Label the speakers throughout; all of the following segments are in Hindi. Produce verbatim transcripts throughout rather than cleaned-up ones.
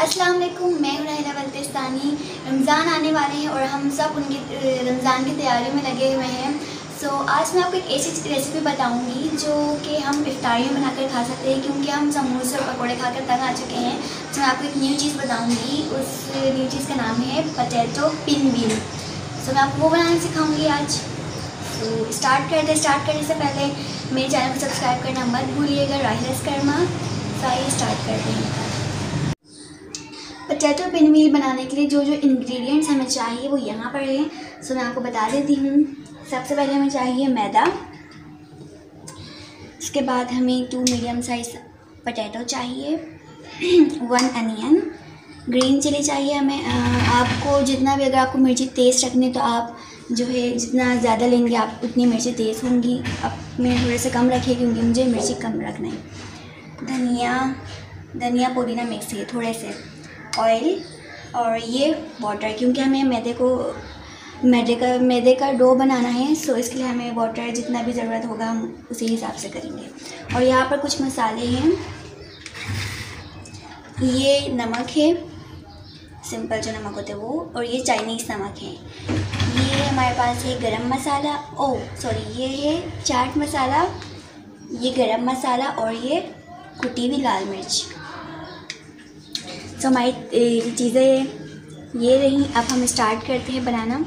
Speaker 1: अस्सलाम वालेकुम, मैं हूँ नाहिला बल्तिस्तानी। रमज़ान आने वाले हैं और हम सब उनकी रमज़ान की तैयारी में लगे हुए हैं। सो so, आज मैं आपको एक ऐसी रेसिपी बताऊंगी जो कि हम इफ्तारी में बनाकर खा सकते हैं, क्योंकि हम समोसे और पकौड़े खाकर तंग आ चुके हैं। तो मैं आपको एक न्यू चीज़ बताऊंगी, उस न्यू चीज़ का नाम है पोटैटो पिनव्हील। सो मैं आपको वो बनाना सिखाऊंगी आज। तो स्टार्ट करते स्टार्ट करने से पहले मेरे चैनल को सब्सक्राइब करना मत भूलिएगा, राहिलास कर्मा। तो आइए स्टार्ट करते हैं। पोटैटो पिनव्हील बनाने के लिए जो जो इंग्रेडिएंट्स हमें चाहिए वो यहाँ पर है। सो मैं आपको बता देती हूँ। सबसे पहले हमें चाहिए मैदा, उसके बाद हमें टू मीडियम साइज पोटैटो चाहिए, वन अनियन, ग्रीन चिली चाहिए हमें। आपको जितना भी, अगर आपको मिर्ची तेज़ रखनी तो आप जो है जितना ज़्यादा लेंगे आप उतनी मिर्ची तेज़ होंगी। अब मैं थोड़े से कम रखे क्योंकि मुझे मिर्ची कम रखना है। धनिया धनिया पुदीना मिक्स है, थोड़े से ऑयल और ये वाटर, क्योंकि हमें मैदे को मैदे का मैदे का डो बनाना है। सो इसके लिए हमें वाटर जितना भी ज़रूरत होगा हम उसी हिसाब से करेंगे। और यहाँ पर कुछ मसाले हैं, ये नमक है, सिंपल जो नमक होते हैं वो, और ये चाइनीज़ नमक है। ये हमारे पास है गरम मसाला, ओ सॉरी ये है चाट मसाला, ये गरम मसाला और ये कुटी हुई लाल मिर्च। तो हमारी चीज़ें ये रही। अब हम स्टार्ट करते हैं बनाना।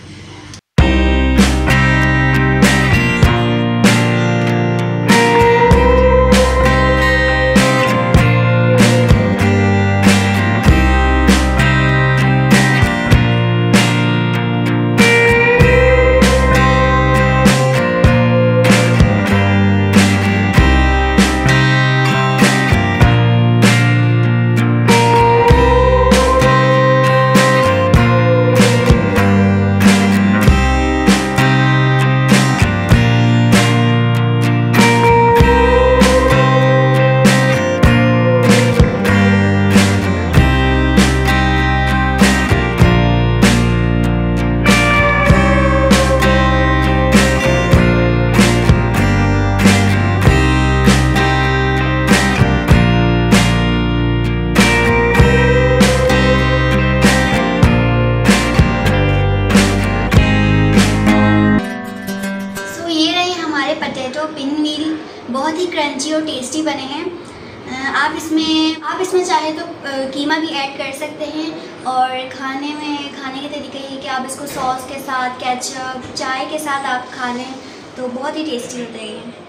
Speaker 1: पोटैटो पिनव्हील बहुत ही क्रंची और टेस्टी बने हैं। आप इसमें आप इसमें चाहे तो कीमा भी ऐड कर सकते हैं। और खाने में खाने के तरीके ये कि आप इसको सॉस के साथ, केचप, चाय के साथ आप खा लें तो बहुत ही टेस्टी होता है ये।